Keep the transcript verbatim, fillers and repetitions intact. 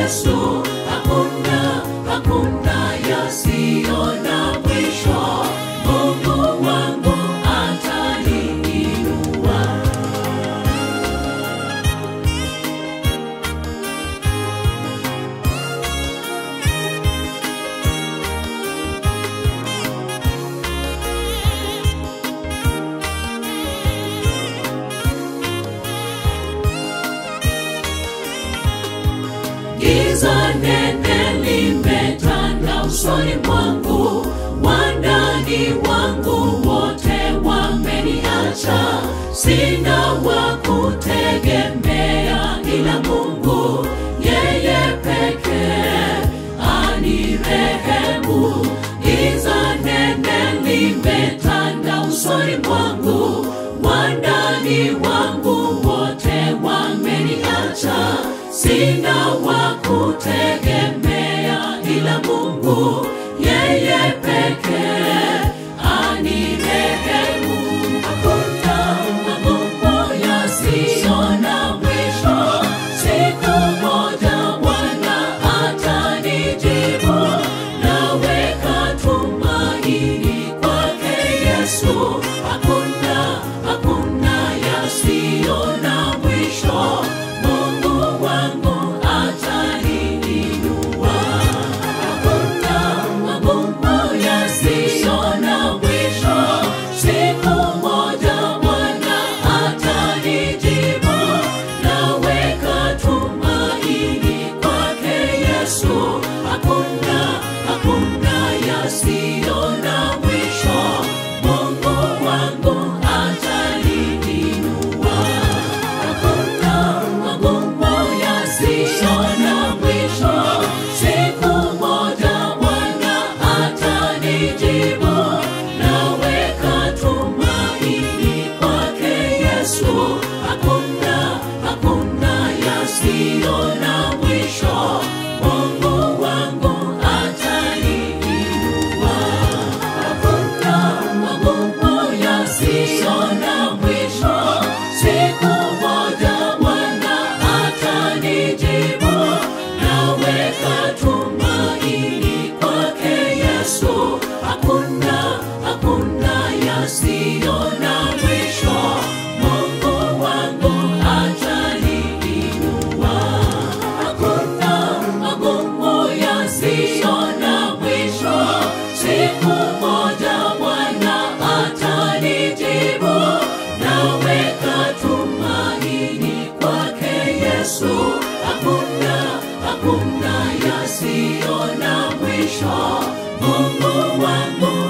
Yesu, hakuna, hakuna yasiyo na mwisho. Mungu wangu ataniinua. Giza nene limetanda usoni mwangu, wandani wangu wote wameniacha. Sina wa kutegemea ila Mungu, yeye pekee anirehemu. Giza nene limetanda usoni mwangu, wandani wangu wote wameniacha. Sina wa kutegemea ila Mungu, yeye pekee anirehemu. Hakuna mambo yasiyo na mwisho. Siku moja Bwana atanijibu. Naweka tumaini kwake Yesu. Hakuna, hakuna yasiyo na mwisho. Mungu wangu ataniinua. Hakuna mambo yasiyo na mwisho. Siku moja Bwana atanijibu. Naweka tumaini kwake Yesu. Hakuna, hakuna yasiyo na mwisho. Mungu wangu ataniinua. Hakuna mambo yasiyo na mwisho. Siku moja Bwana atanijibu. Naweka tumaini kwake Yesu. Hakuna, hakuna yasiyo na mwisho. Mungu wangu ataniinua. Hakuna mambo yasiyo na mwisho. Siku moja Bwana atanijibu. Naweka tumaini kwake Yesu. Hakuna, hakuna yasiyo na mwisho. Mungu wangu ataniinua. Hakuna mambo yasiyo na mwisho. Siku moja Bwana atanijibu. Naweka tumaini kwake Yesu. Hakuna, hakuna yasiyo na mwisho. Mungu wangu